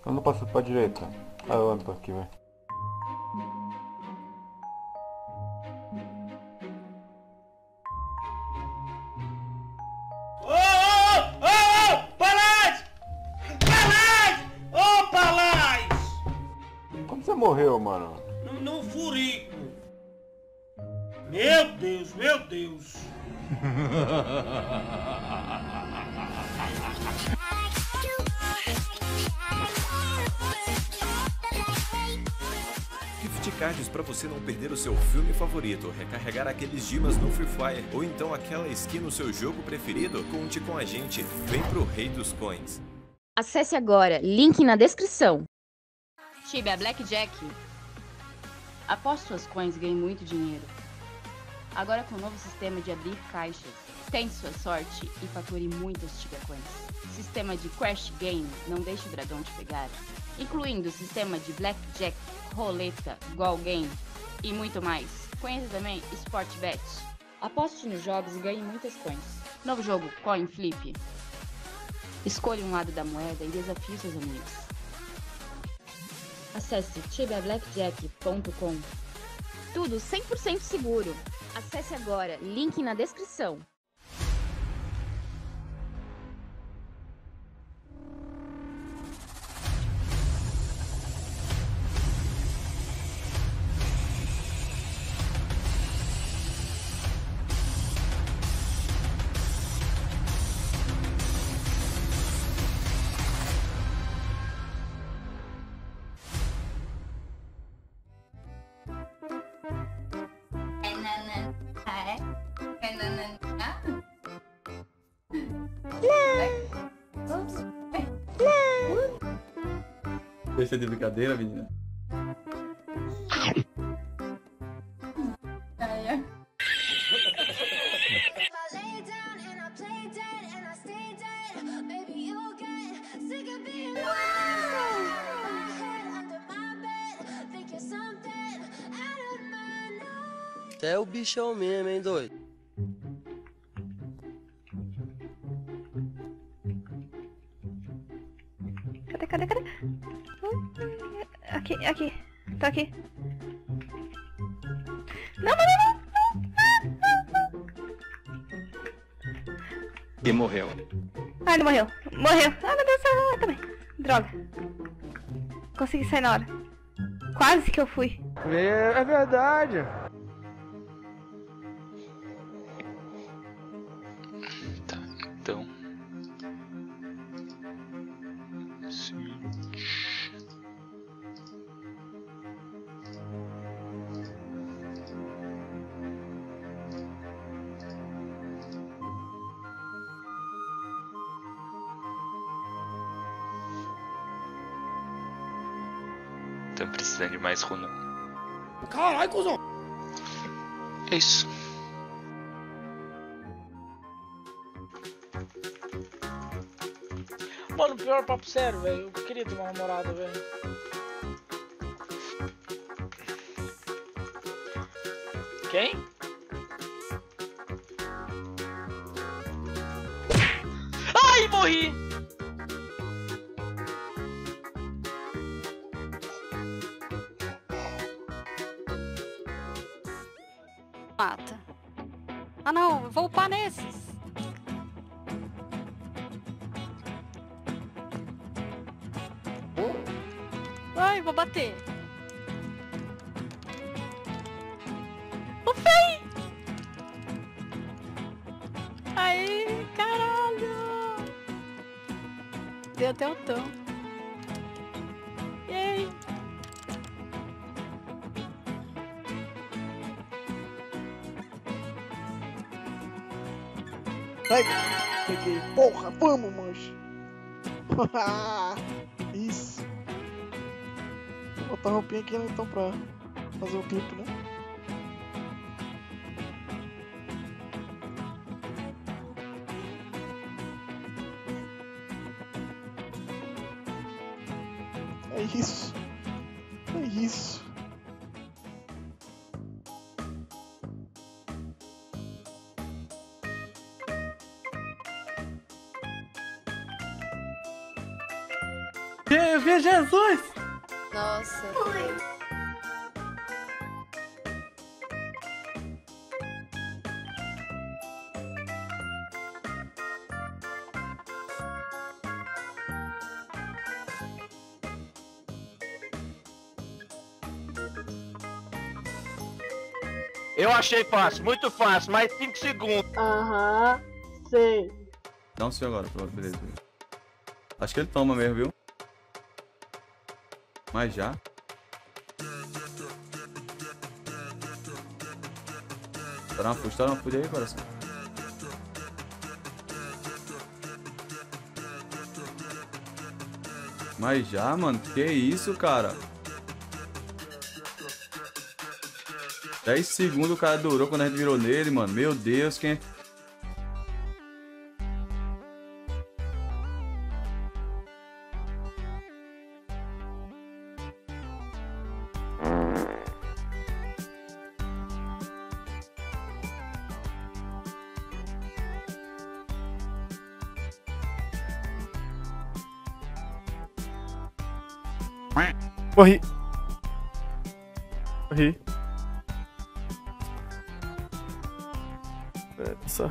Anda passando pra direita. Ah, eu ando aqui, velho. Ô, ô, ô, ô, Palaz! Palaz! Ô, Palaz! Como você morreu, mano? No furico. Meu Deus, meu Deus. Gift cards para você não perder o seu filme favorito, recarregar aqueles dimas no Free Fire ou então aquela skin no seu jogo preferido? Conte com a gente, vem pro Rei dos Coins. Acesse agora, link na descrição. Tibia Blackjack. Após suas coins, ganhe muito dinheiro. Agora com o novo sistema de abrir caixas, tente sua sorte e fature muitas Tibia Coins. Sistema de Crash Game, não deixe o dragão te pegar. Incluindo sistema de Blackjack, roleta, Goal Game e muito mais. Conheça também Sportbet. Aposte nos jogos e ganhe muitas coins. Novo jogo, Coin Flip. Escolha um lado da moeda e desafie seus amigos. Acesse tibiablackjack.com. Tudo 100% seguro. Acesse agora, link na descrição. Deixa de brincadeira, menina. Você é o bichão mesmo, hein, doido? Cadê? Aqui. Tô aqui. Não. E morreu. Ai, não morreu. Ah, meu Deus do céu, também. Droga. Consegui sair na hora. Quase que eu fui. É verdade. Tá, então. Sim. Tô precisando de mais runa. Caralho, cuzão. É isso. Mano, pior papo sério, velho. Eu queria ter uma namorada, velho. Quem? Ai, morri! Mata. Ah não, eu vou upar nesses. Ai, vou bater. Ufei! Aí, caralho! Deu até o tom. Yay! Peguei. Porra, vamos, mancho. Isso. Vou botar a roupinha aqui, né, então, pra fazer o clipe, né? É isso. É isso. Vê Jesus! Nossa. Eu achei fácil, muito fácil, mais 5 segundos. Aham, sei. Dá um senhor agora, pronto, beleza. Acho que ele toma mesmo, viu? Mas já. Estoura uma food aí, coração. Mas já, mano, que isso, cara? 10 segundos o cara durou quando a gente virou nele, mano. Meu Deus, quem... Morri. Morri. Essa...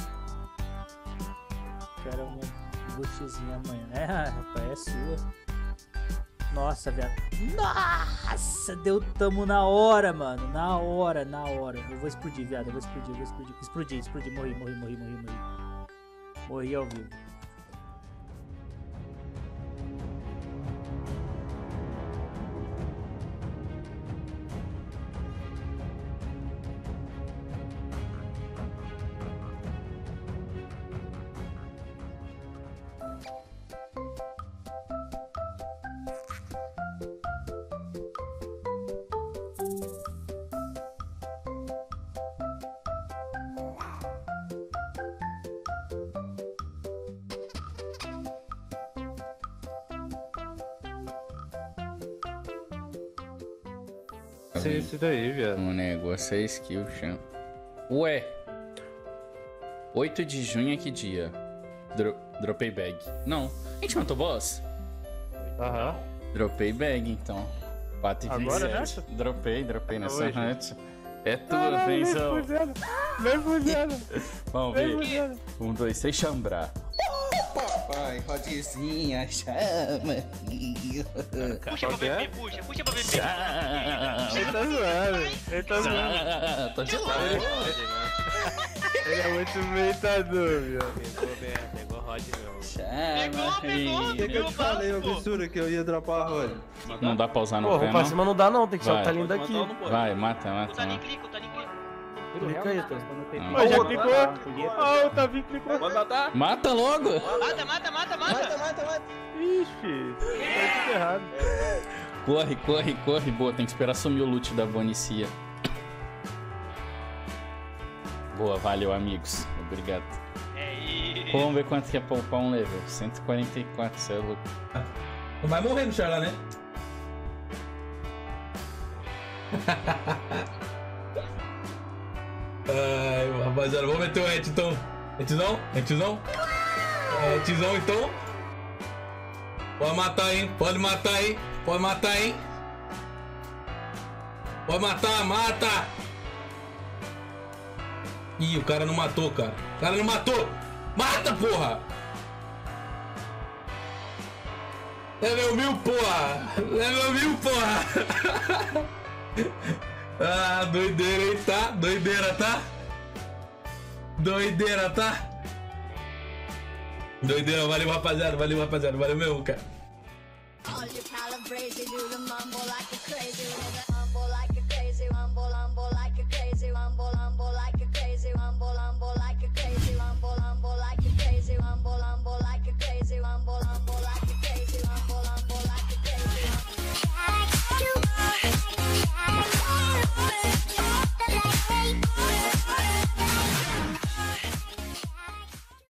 Quero uma buchizinha amanhã. É, rapaz, é sua. Nossa, viado. Nossa, deu tamo na hora, mano. Na hora. Eu vou explodir, viado. Eu vou explodir. Explodi. Morri. Morri ao vivo. Esse daí, viado. O negócio é skill, chão. Ué. 8 de junho é que dia? Dropei bag. Não. A gente matou boss? Aham. Dropei bag, então. 4 e 27. Dropei nessa hunt. É tua, Frenzão. Vem fuzendo. Vamos ver. 1, 2, 3, chambrar. Papai, rodezinha, chama. Puxa pra beber, puxa pra beber. Ele tá zoando. Tô de lado. Ele é muito meitador, viu? Pegou Rod, meu. Chama. O que eu te falei, absurdo, que eu ia dropar a Rod? Não dá pra usar no Pô, pé, pra não? cima não dá não, tem que Vai. soltar ele daqui. Vai, mata. O Tanin clica. Clica aí, tá? Ó, já clicou. Ó, o Tavinho clicou. Pode matar. Mata logo! Mata. Ixi, tá tudo errado. Corre. Boa, tem que esperar sumir o loot da Bonicia. Boa, valeu, amigos. Obrigado. Vamos ver quanto que é poupar um level. 144, cê é louco. Não vai morrer no Charla, né? Ai, rapaziada, vamos meter o Ed então. Edizão? Então. Pode matar, hein? Pode matar, mata! Ih, o cara não matou, cara. Mata, porra! Level 1000, porra! Ah, doideira, hein, tá? Doideira, tá? Doideira, valeu, rapaziada, valeu mesmo, cara. All you calabrese do the mumble like a crazy, rumble like a crazy, rumble like a crazy, rumble like a crazy, rumble.